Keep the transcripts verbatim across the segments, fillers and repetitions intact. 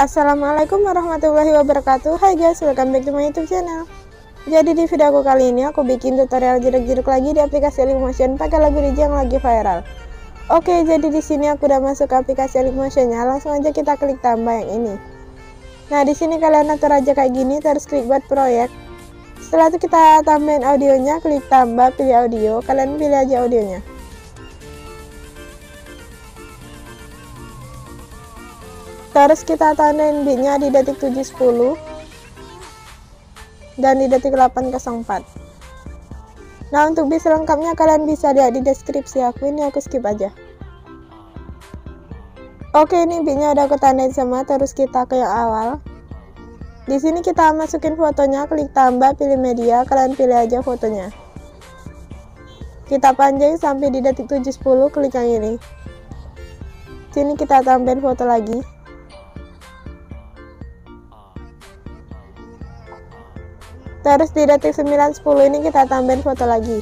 Assalamualaikum warahmatullahi wabarakatuh. Hai guys, welcome back to my YouTube channel. Jadi di video aku kali ini aku bikin tutorial jerak-jerak lagi di aplikasi Elimotion pakai lagu D J yang lagi viral. Oke, jadi di sini aku udah masuk ke aplikasi Elimotionnya. Langsung aja kita klik tambah yang ini. Nah, di sini kalian atur aja kayak gini, terus klik buat proyek. Setelah itu kita tambahin audionya, klik tambah, pilih audio. Kalian pilih aja audionya. Terus kita tandain beatnya di detik tujuh sepuluh dan di detik delapan nol empat. Nah, untuk beat selengkapnya kalian bisa lihat di deskripsi aku, ini aku skip aja. Oke, ini beatnya udah aku tandain semua, terus kita ke yang awal. Di sini kita masukin fotonya, klik tambah, pilih media, kalian pilih aja fotonya. Kita panjang sampai di detik tujuh sepuluh, klik yang ini. Sini kita tambahin foto lagi. Terus di detik sembilan sepuluh ini kita tambahin foto lagi.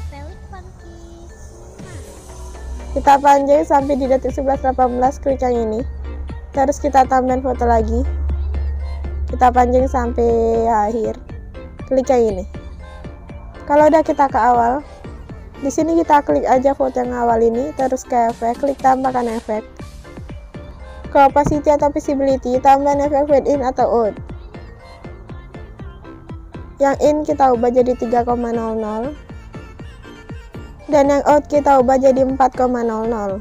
Kita panjang sampai di detik sebelas delapan belas, klik yang ini. Terus kita tambahin foto lagi. Kita panjang sampai akhir, klik yang ini. Kalau udah kita ke awal, di sini kita klik aja foto yang awal ini, terus ke efek, klik tambahkan efek. Ke opacity atau visibility, tambahin efek fade in atau out. Yang in kita ubah jadi tiga koma nol nol dan yang out kita ubah jadi empat koma nol nol.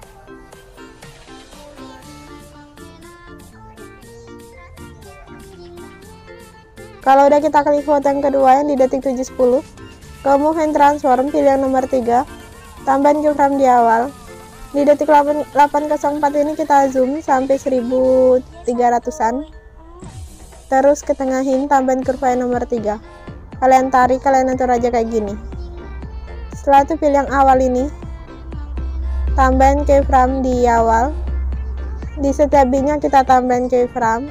Kalau udah kita klik foto yang kedua yang di detik tujuh sepuluh, ke move and transform, pilih yang nomor tiga, tambahin keyframe di awal. Di detik delapan nol empat ini kita zoom sampai seribu tiga ratusan. Terus ketengahin, tambahin kurva yang nomor tiga. Kalian tarik, kalian atur aja kayak gini. Setelah itu pilih yang awal ini, tambahin keyframe di awal. Di setiap beatnya kita tambahin keyframe.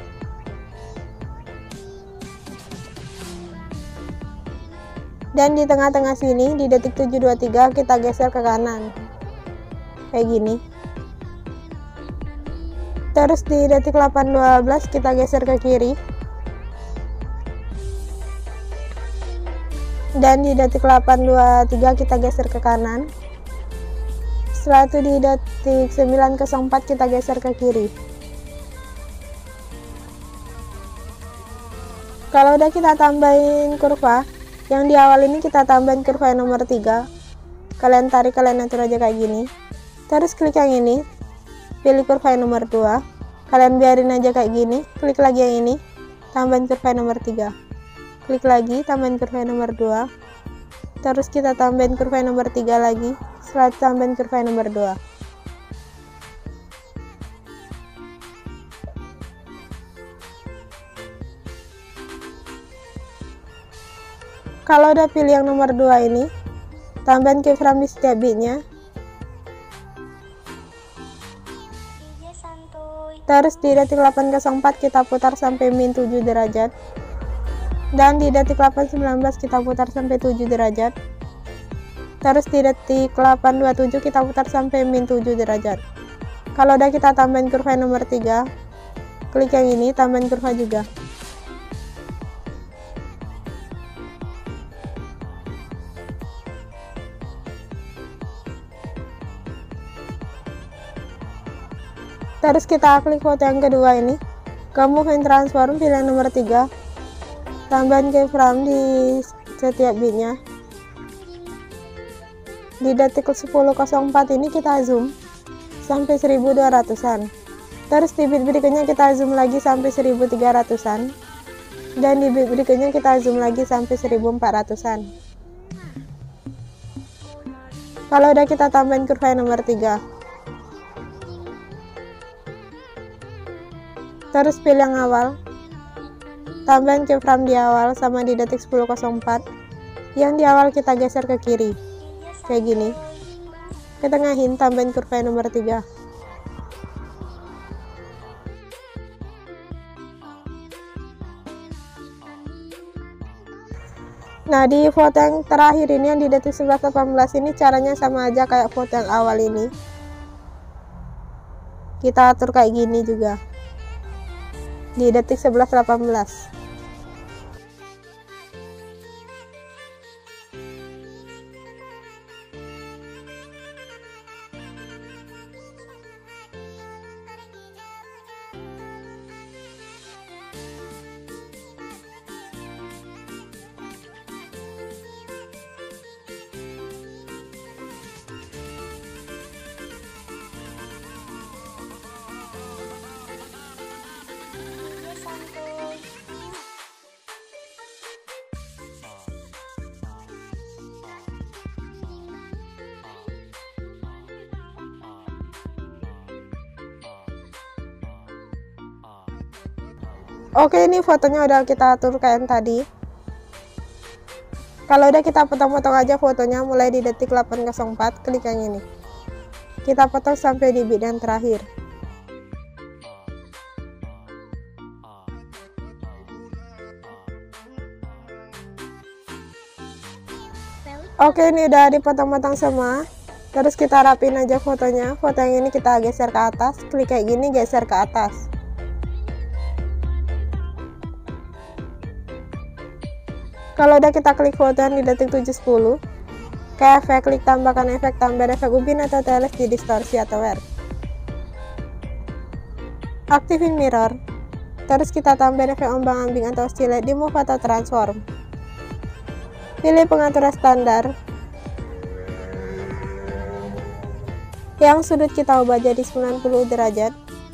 Dan di tengah-tengah sini, di detik tujuh dua tiga kita geser ke kanan. Kayak gini. Terus di detik delapan dua belas kita geser ke kiri. Dan di detik delapan dua tiga kita geser ke kanan. Setelah itu di detik sembilan nol empat kita geser ke kiri. Kalau udah kita tambahin kurva, yang di awal ini kita tambahin kurva yang nomor tiga. Kalian tarik, kalian atur aja kayak gini. Terus klik yang ini, pilih kurva yang nomor dua. Kalian biarin aja kayak gini, klik lagi yang ini, tambahin kurva yang nomor tiga. Klik lagi, tambahin kurva yang nomor dua. Terus kita tambahin kurva yang nomor tiga lagi. Setelah tambahin kurva yang nomor dua. Kalau udah pilih yang nomor dua ini, tambahin keyframe di setiap beatnya. Terus di detik delapan nol empat kita putar sampai min tujuh derajat. Dan di detik delapan sembilan belas kita putar sampai tujuh derajat. Terus di detik delapan dua tujuh kita putar sampai min tujuh derajat. Kalau udah kita tambahin kurva yang nomor tiga, klik yang ini, tambahin kurva juga. Terus kita klik foto yang kedua ini, ke move and transform, pilih yang nomor tiga. Tambahin keyframe di setiap beatnya. Di detik sepuluh nol empat ini kita zoom sampai seribu dua ratusan. Terus di beat berikutnya kita zoom lagi sampai seribu tiga ratusan. Dan di beat berikutnya kita zoom lagi sampai seribu empat ratusan. Kalau udah kita tambahin kurva yang nomor tiga. Terus pilih yang awal. Tambahin keyframe di awal sama di detik sepuluh nol empat. Yang di awal kita geser ke kiri. Kayak gini. Ketengahin, tambahin kurva yang nomor tiga. Nah, di foto yang terakhir ini yang di detik sebelas delapan belas ini caranya sama aja kayak foto yang awal ini. Kita atur kayak gini juga. di detik sebelas delapan belas. Oke, ini fotonya udah kita atur kayak yang tadi. Kalau udah kita potong-potong aja fotonya mulai di detik delapan nol empat, klik yang ini. Kita potong sampai di bit yang terakhir. Oke, ini udah dipotong-potong semua. Terus kita rapin aja fotonya. Foto yang ini kita geser ke atas, klik kayak gini, geser ke atas. Kalau udah kita klik foto yang di detik tujuh sepuluh, ke efek, klik tambahkan efek, tambah efek ubin atau teles di distorsi atau wear. Aktifin mirror, terus kita tambah efek ombang ambing atau oscillate di move atau transform. Pilih pengaturan standar. Yang sudut kita ubah jadi sembilan puluh derajat.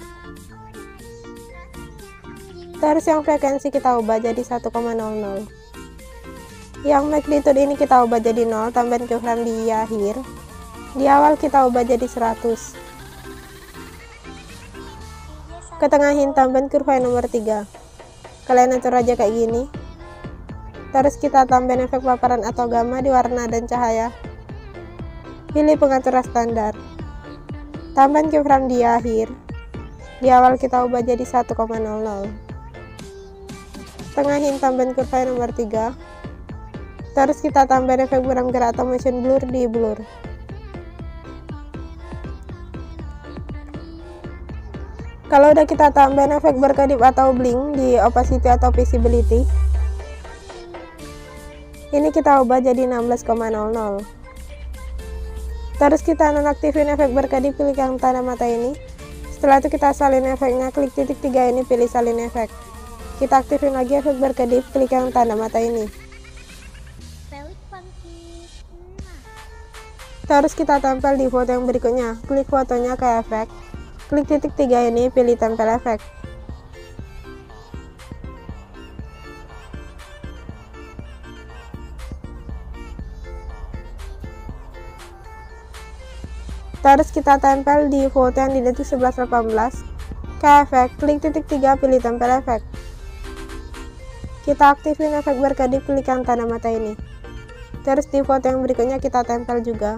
Terus yang frekuensi kita ubah jadi satu koma nol nol. Yang magnitude ini kita ubah jadi nol, tambahin keyframe di akhir. Di awal kita ubah jadi seratus. Ketengahin, tambahin kurva nomor tiga. Kalian atur aja kayak gini. Terus kita tambahin efek paparan atau gamma di warna dan cahaya. Pilih pengaturan standar. Tambahin keyframe di akhir. Di awal kita ubah jadi satu koma nol nol. Tengahin, tambahin kurva nomor tiga. Terus kita tambah efek buram gerak atau motion blur di blur. Kalau udah kita tambah efek berkedip atau blink di opacity atau visibility, ini kita ubah jadi enam belas koma nol nol. Terus kita nonaktifin efek berkedip, klik yang tanda mata ini. Setelah itu kita salin efeknya, klik titik tiga ini, pilih salin efek. Kita aktifin lagi efek berkedip, klik yang tanda mata ini. Terus kita tempel di foto yang berikutnya, klik fotonya ke efek, klik titik tiga ini, pilih tempel efek. Terus kita tempel di foto yang di detik sebelas delapan belas, ke efek, klik titik tiga, pilih tempel efek. Kita aktifin efek berkedip, klik yang tanda mata ini. Terus di foto yang berikutnya kita tempel juga.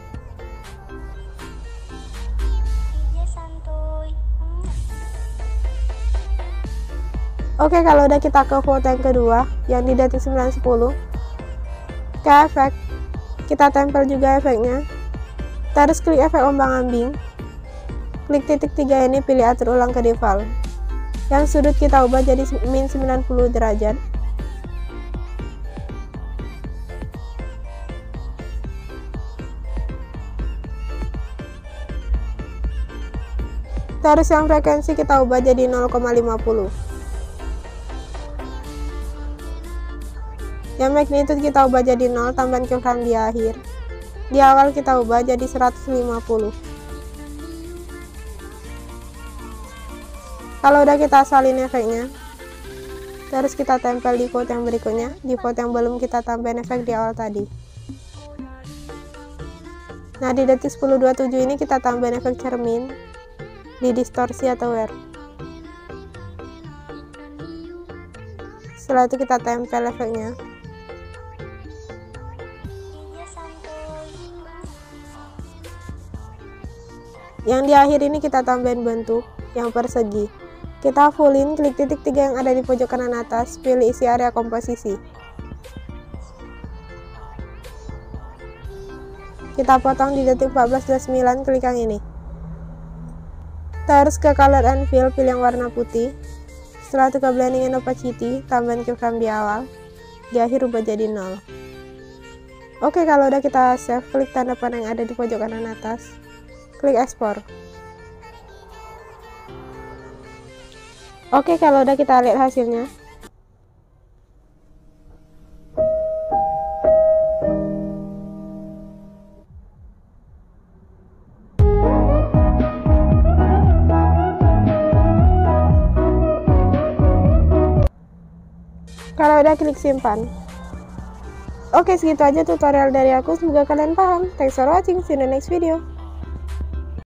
Oke, kalau udah kita ke foto yang kedua yang di detik sembilan sepuluh, ke efek, kita tempel juga efeknya. Terus klik efek ombang ambing, klik titik tiga ini, pilih atur ulang ke default. Yang sudut kita ubah jadi min sembilan puluh derajat. Terus yang frekuensi kita ubah jadi nol koma lima puluh. Yang magnitude kita ubah jadi nol, tambahin keyframe di akhir. Di awal kita ubah jadi seratus lima puluh. Kalau udah kita salin efeknya, terus kita tempel di foto yang berikutnya, di foto yang belum kita tambahin efek di awal tadi. Nah, di detik sepuluh dua puluh tujuh ini kita tambahin efek cermin di distorsi atau wear. Setelah itu kita tempel efeknya. Yang di akhir ini kita tambahin bentuk yang persegi. Kita fullin, klik titik tiga yang ada di pojok kanan atas, pilih isi area komposisi. Kita potong di detik empat belas dua puluh sembilan, klik yang ini. Terus ke color and fill, pilih yang warna putih. Setelah tukar blending and opacity, tambahin keyframe di awal. Di akhir rubah jadi nol. Oke, kalau udah kita save, klik tanda panah yang ada di pojok kanan atas. Klik ekspor. Oke, kalau udah kita lihat hasilnya. Kalau udah, klik simpan. Oke, segitu aja tutorial dari aku, semoga kalian paham. Thanks for watching, see you in the next video.